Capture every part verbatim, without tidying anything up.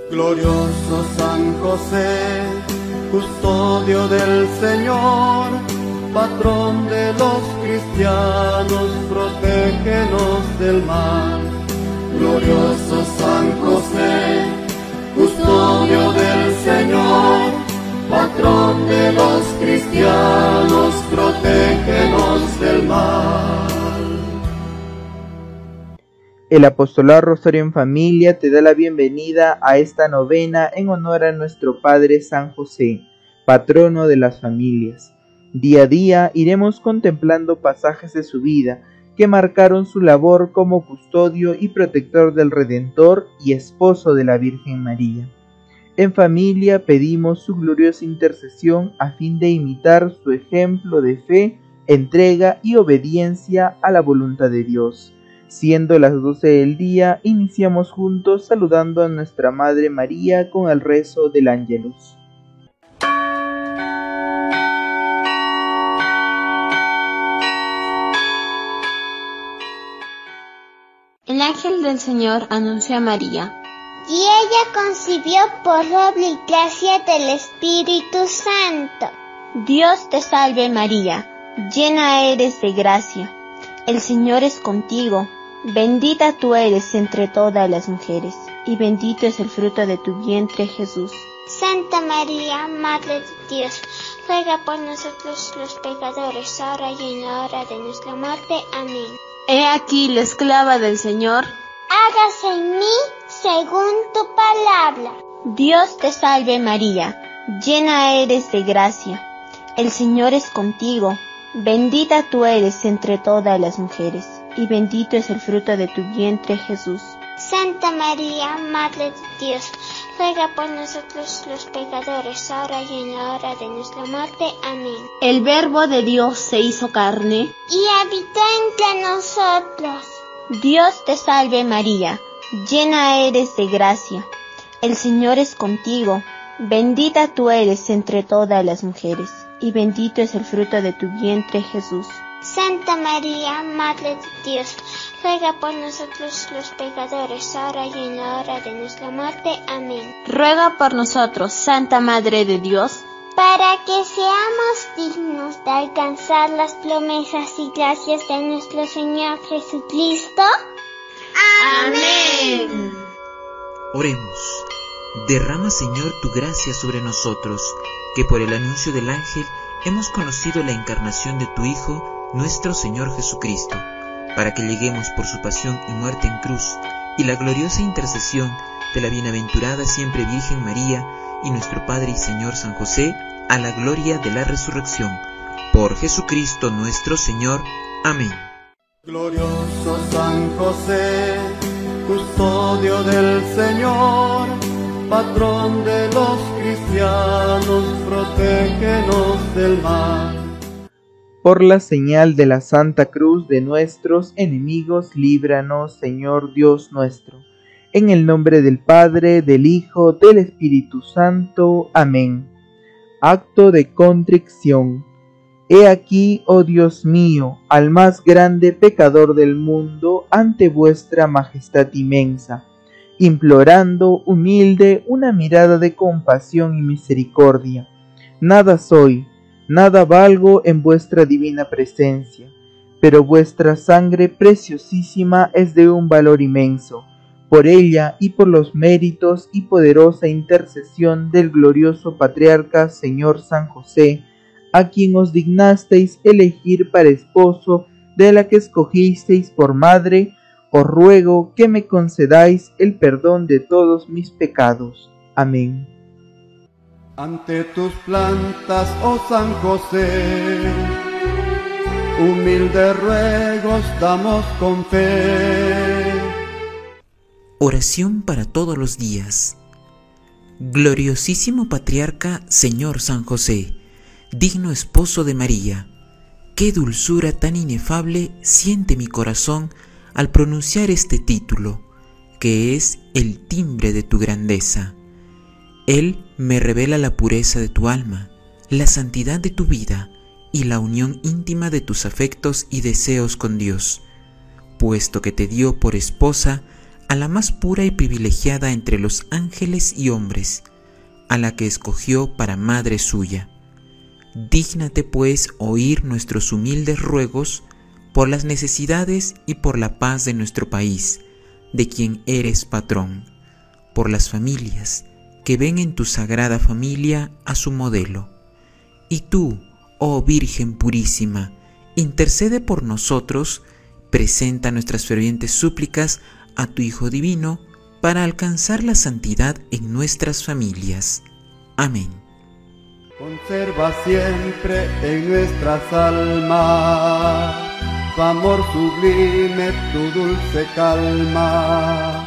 Glorioso San José, custodio del Señor, patrón de los cristianos, protégenos del mal. Glorioso San José, custodio del Señor, patrón de los cristianos, protégenos del mal. El Apostolado Rosario en Familia te da la bienvenida a esta novena en honor a nuestro Padre San José, patrono de las familias. Día a día iremos contemplando pasajes de su vida que marcaron su labor como custodio y protector del Redentor y esposo de la Virgen María. En familia pedimos su gloriosa intercesión a fin de imitar su ejemplo de fe, entrega y obediencia a la voluntad de Dios. Siendo las doce del día, iniciamos juntos saludando a nuestra Madre María con el rezo del Ángelus. El ángel del Señor anunció a María, y ella concibió por obra y gracia del Espíritu Santo. Dios te salve María, llena eres de gracia, el Señor es contigo. Bendita tú eres entre todas las mujeres, y bendito es el fruto de tu vientre, Jesús. Santa María, Madre de Dios, ruega por nosotros los pecadores, ahora y en la hora de nuestra muerte. Amén. He aquí la esclava del Señor. Hágase en mí según tu palabra. Dios te salve María, llena eres de gracia, el Señor es contigo. Bendita tú eres entre todas las mujeres, y bendito es el fruto de tu vientre, Jesús. Santa María, Madre de Dios, ruega por nosotros los pecadores, ahora y en la hora de nuestra muerte. Amén. El Verbo de Dios se hizo carne y habitó entre nosotros. Dios te salve María, llena eres de gracia, el Señor es contigo. Bendita tú eres entre todas las mujeres, y bendito es el fruto de tu vientre, Jesús. Santa María, Madre de Dios, ruega por nosotros los pecadores, ahora y en la hora de nuestra muerte. Amén. Ruega por nosotros, Santa Madre de Dios, para que seamos dignos de alcanzar las promesas y gracias de nuestro Señor Jesucristo. Amén. Oremos. Derrama, Señor, tu gracia sobre nosotros, que por el anuncio del ángel hemos conocido la encarnación de tu Hijo, nuestro Señor Jesucristo, para que lleguemos por su pasión y muerte en cruz, y la gloriosa intercesión de la bienaventurada siempre Virgen María y nuestro Padre y Señor San José, a la gloria de la resurrección. Por Jesucristo nuestro Señor. Amén. Glorioso San José, custodio del Señor, patrón de los cristianos, protégenos del mal. Por la señal de la Santa Cruz de nuestros enemigos, líbranos, Señor Dios nuestro. En el nombre del Padre, del Hijo, del Espíritu Santo. Amén. Acto de contrición. He aquí, oh Dios mío, al más grande pecador del mundo, ante vuestra majestad inmensa, implorando humilde una mirada de compasión y misericordia. Nada soy, nada valgo en vuestra divina presencia, pero vuestra sangre preciosísima es de un valor inmenso. Por ella y por los méritos y poderosa intercesión del glorioso Patriarca Señor San José, a quien os dignasteis elegir para esposo de la que escogisteis por madre, os ruego que me concedáis el perdón de todos mis pecados. Amén. Ante tus plantas, oh San José, humildes ruegos damos con fe. Oración para todos los días. Gloriosísimo Patriarca Señor San José, digno esposo de María, qué dulzura tan inefable siente mi corazón al pronunciar este título, que es el timbre de tu grandeza. Él me revela la pureza de tu alma, la santidad de tu vida y la unión íntima de tus afectos y deseos con Dios, puesto que te dio por esposa a la más pura y privilegiada entre los ángeles y hombres, a la que escogió para madre suya. Dígnate pues oír nuestros humildes ruegos por las necesidades y por la paz de nuestro país, de quien eres patrón, por las familias que ven en tu sagrada familia a su modelo. Y tú, oh Virgen purísima, intercede por nosotros, presenta nuestras fervientes súplicas a tu Hijo Divino para alcanzar la santidad en nuestras familias. Amén. Conserva siempre en nuestras almas tu amor sublime, tu dulce calma.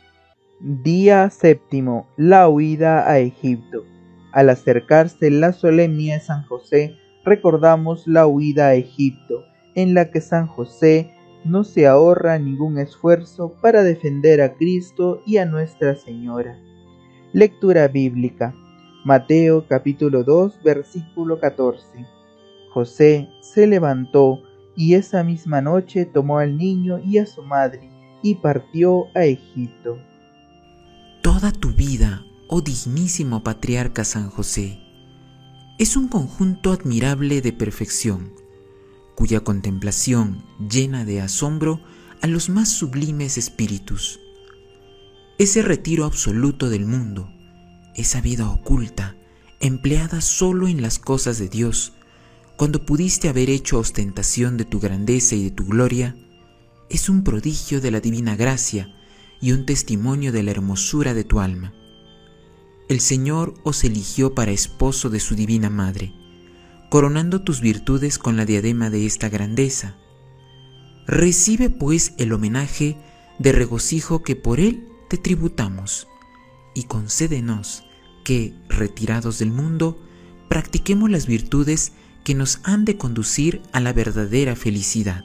Día séptimo. La huida a Egipto. Al acercarse la solemnidad de San José, recordamos la huida a Egipto, en la que San José no se ahorra ningún esfuerzo para defender a Cristo y a Nuestra Señora. Lectura bíblica. Mateo capítulo dos, versículo catorce. José se levantó y esa misma noche tomó al niño y a su madre y partió a Egipto. Toda tu vida, oh dignísimo patriarca San José, es un conjunto admirable de perfección, cuya contemplación llena de asombro a los más sublimes espíritus. Ese retiro absoluto del mundo, esa vida oculta, empleada solo en las cosas de Dios, cuando pudiste haber hecho ostentación de tu grandeza y de tu gloria, es un prodigio de la divina gracia y un testimonio de la hermosura de tu alma. El Señor os eligió para esposo de su divina Madre, coronando tus virtudes con la diadema de esta grandeza. Recibe pues el homenaje de regocijo que por él te tributamos, y concédenos que, retirados del mundo, practiquemos las virtudes que nos han de conducir a la verdadera felicidad.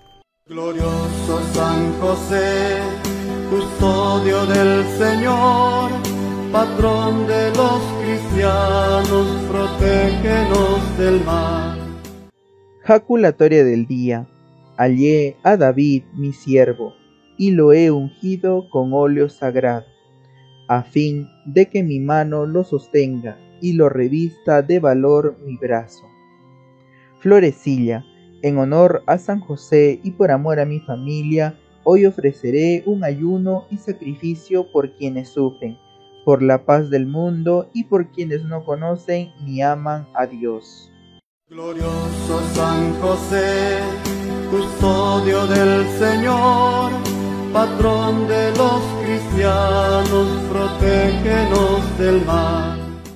Glorioso San José, custodio del Señor, patrón de los cristianos, protégenos del mal. Jaculatoria del día. Hallé a David mi siervo, y lo he ungido con óleo sagrado, a fin de que mi mano lo sostenga y lo revista de valor mi brazo. Florecilla. En honor a San José y por amor a mi familia, hoy ofreceré un ayuno y sacrificio por quienes sufren, por la paz del mundo y por quienes no conocen ni aman a Dios. Glorioso San José, custodio del Señor, patrón de los cristianos, protégenos del mal.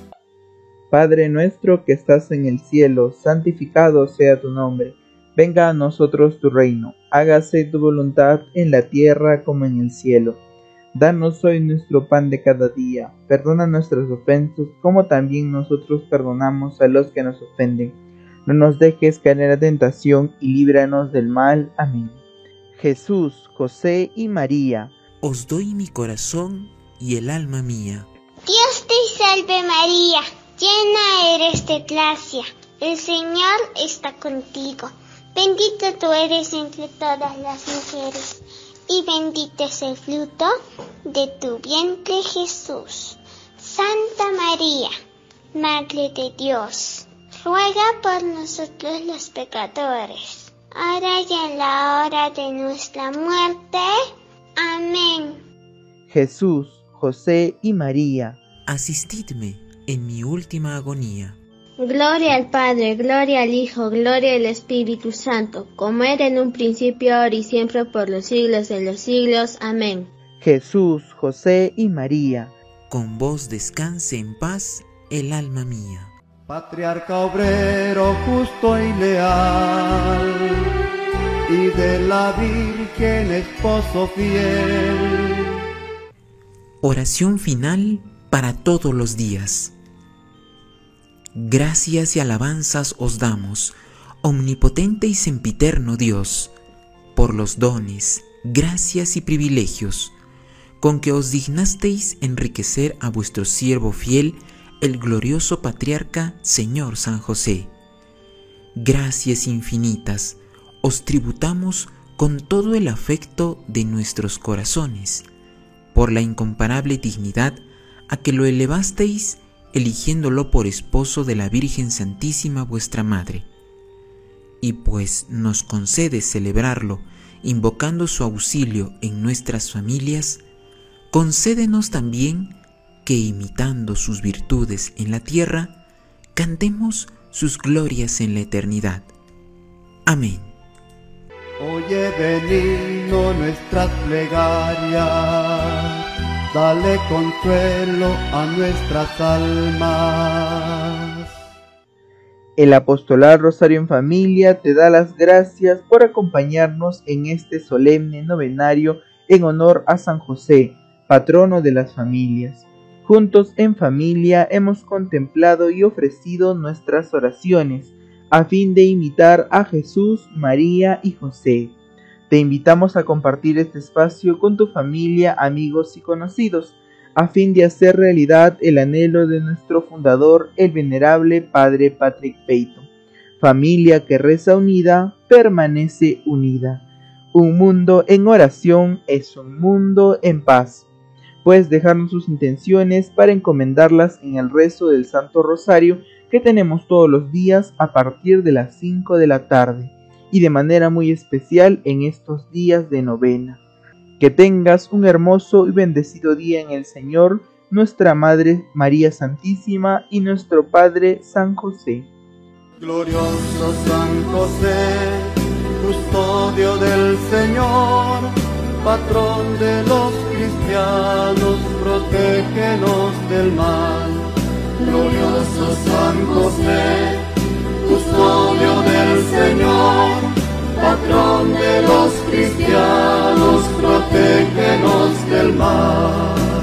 Padre nuestro que estás en el cielo, santificado sea tu nombre. Venga a nosotros tu reino, hágase tu voluntad en la tierra como en el cielo. Danos hoy nuestro pan de cada día, perdona nuestras ofensas como también nosotros perdonamos a los que nos ofenden. No nos dejes caer en la tentación y líbranos del mal. Amén. Jesús, José y María, os doy mi corazón y el alma mía. Dios te salve María, llena eres de gracia, el Señor está contigo. Bendita tú eres entre todas las mujeres, y bendito es el fruto de tu vientre Jesús. Santa María, Madre de Dios, ruega por nosotros los pecadores, ahora y en la hora de nuestra muerte. Amén. Jesús, José y María, asistidme en mi última agonía. Gloria al Padre, gloria al Hijo, gloria al Espíritu Santo, como era en un principio, ahora y siempre, por los siglos de los siglos. Amén. Jesús, José y María, con vos descanse en paz el alma mía. Patriarca obrero, justo y leal, y de la Virgen esposo fiel. Oración final para todos los días. Gracias y alabanzas os damos, omnipotente y sempiterno Dios, por los dones, gracias y privilegios, con que os dignasteis enriquecer a vuestro siervo fiel, el glorioso patriarca Señor San José. Gracias infinitas os tributamos con todo el afecto de nuestros corazones, por la incomparable dignidad a que lo elevasteis, eligiéndolo por esposo de la Virgen Santísima vuestra Madre. Y pues nos concede celebrarlo, invocando su auxilio en nuestras familias, concédenos también que, imitando sus virtudes en la tierra, cantemos sus glorias en la eternidad. Amén. Oye, benigno, nuestras plegarias, dale consuelo a nuestras almas. El Apostolar Rosario en Familia te da las gracias por acompañarnos en este solemne novenario en honor a San José, patrono de las familias. Juntos en familia hemos contemplado y ofrecido nuestras oraciones a fin de imitar a Jesús, María y José. Te invitamos a compartir este espacio con tu familia, amigos y conocidos, a fin de hacer realidad el anhelo de nuestro fundador, el venerable Padre Patrick Peyton. Familia que reza unida, permanece unida. Un mundo en oración es un mundo en paz. Puedes dejarnos sus intenciones para encomendarlas en el rezo del Santo Rosario que tenemos todos los días a partir de las cinco de la tarde y de manera muy especial en estos días de novena. Que tengas un hermoso y bendecido día en el Señor, nuestra Madre María Santísima y nuestro Padre San José. Glorioso San José, custodio del Señor, patrón de los cristianos, protégenos del mal. Glorioso San José, custodio del Señor, patrón de los cristianos, protégenos del mal.